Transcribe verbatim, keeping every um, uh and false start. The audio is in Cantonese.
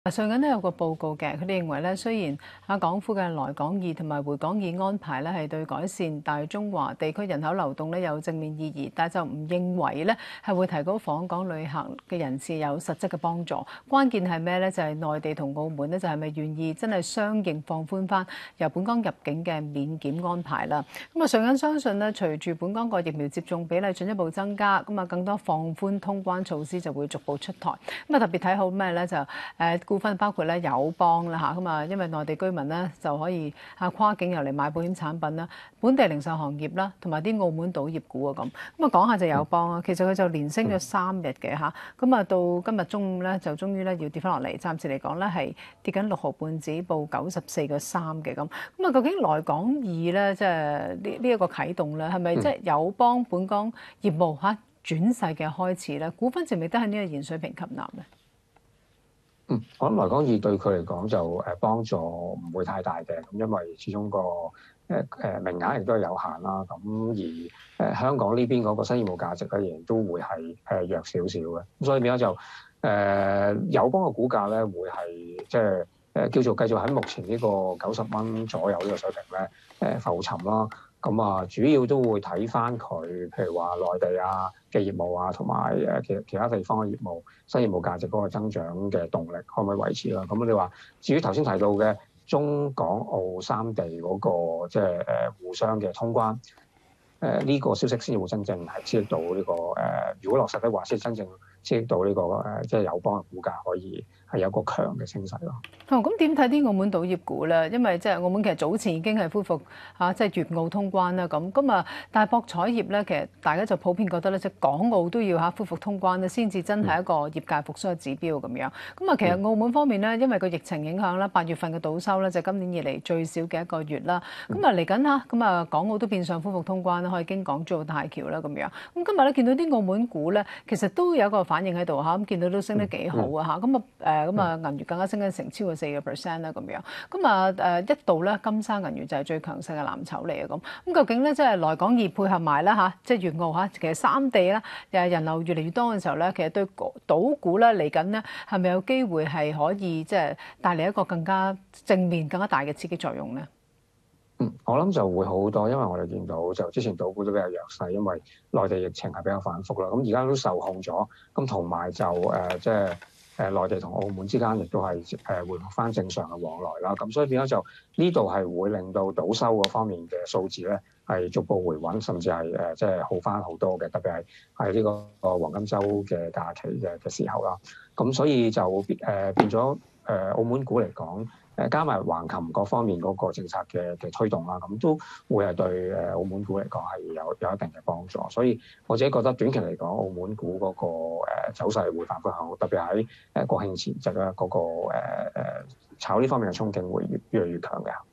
上緊都有個報告嘅，佢哋認為咧，雖然啊港府嘅來港易同埋回港易安排咧係對改善大中華地區人口流動咧有正面意義，但係就唔認為咧係會提高訪港旅客嘅人次有實質嘅幫助。關鍵係咩咧？就係內地同澳門咧就係咪願意真係相應放寬翻由本港入境嘅免檢安排啦？咁啊上緊相信咧，隨住本港個疫苗接種比例進一步增加，咁啊更多放寬通關措施就會逐步出台。咁啊特別睇好咩咧？就誒。股份包括咧友邦啦嚇，咁啊因為內地居民咧就可以啊跨境入嚟買保險產品啦，本地零售行業啦，同埋啲澳門賭業股啊咁。咁啊講下就友邦啊，其實佢就連升咗三日嘅嚇，咁啊到今日中午咧就終於咧要跌翻落嚟，暫時嚟講咧係跌緊六毫半子，報九十四個三嘅咁。咁啊究竟來港易咧即係呢呢一個啟動咧係咪即係友邦本港業務嚇轉勢嘅開始咧？股份值唔值得喺呢個現水平吸納咧？ 嗯，我諗來港易對佢嚟講就誒幫助唔會太大嘅，咁因為始終個誒誒名額亦都係有限啦。咁而誒香港呢邊嗰個新業務價值咧，仍然都會係誒弱少少嘅。咁所以變咗就誒友邦嘅股價咧，會係即係誒叫做繼續喺目前呢個九十蚊左右呢個水平咧誒浮沉啦。咁啊，主要都會睇翻佢，譬如話內地啊嘅業務啊，同埋誒其其他地方嘅業務，新業務價值嗰個增長嘅動力可唔可以維持啦？咁你話至於頭先提到嘅中港澳三地嗰個即係誒互相嘅通關，誒呢個消息先至會真正係刺激到呢個誒，如果落實的話，先真正刺激到呢個誒即係友邦嘅股價可以係有個強嘅升勢咯。 哦，咁點睇啲澳門賭業股咧？因為即係澳門其實早前已經係恢復嚇，即係粵澳通關啦。咁咁啊，但係博彩業咧，其實大家就普遍覺得咧，即係港澳都要嚇恢復通關咧，先至真係一個業界復甦嘅指標咁樣。咁啊，其實澳門方面咧，因為個疫情影響啦，八月份嘅賭收咧就今年以嚟最少嘅一個月啦。咁啊嚟緊嚇，咁啊港澳都變相恢復通關啦，可以經港珠澳大橋啦咁樣。咁今日咧見到啲澳門股咧，其實都有一個反應喺度嚇，咁見到都升得幾好啊嚇。咁啊誒咁啊銀娛更加升緊成超過四個 percent 啦咁樣。咁啊誒一度咧金沙銀娛就係最強勢嘅藍籌嚟嘅咁。咁究竟咧即係來港易配合埋啦嚇，即係粵澳嚇，其實三地咧誒人流越嚟越多嘅時候咧，其實對賭股咧嚟緊咧係咪有機會係可以即係帶嚟一個更加正面、更加大嘅刺激作用咧？ 嗯，我諗就會好好多，因為我哋見到就之前賭股都比較弱勢，因為內地疫情係比較反覆啦。咁而家都受控咗，咁同埋就誒即係誒內地同澳門之間亦都係誒回復翻正常嘅往來啦。咁所以變咗就呢度係會令到賭收嗰方面嘅數字咧係逐步回穩，甚至係誒即係好翻好多嘅。特別係喺呢個黃金週嘅假期嘅嘅時候啦。咁所以就誒、呃、變咗誒、呃、澳門股嚟講。誒加埋橫琴各方面嗰個政策嘅嘅推動啦，咁都會係對誒澳門股嚟講係有有一定嘅幫助，所以我自己覺得短期嚟講，澳門股嗰個誒走勢會反覆向好，特別喺誒國慶前夕啦，嗰個誒誒炒呢方面嘅憧憬會越越嚟越強嘅。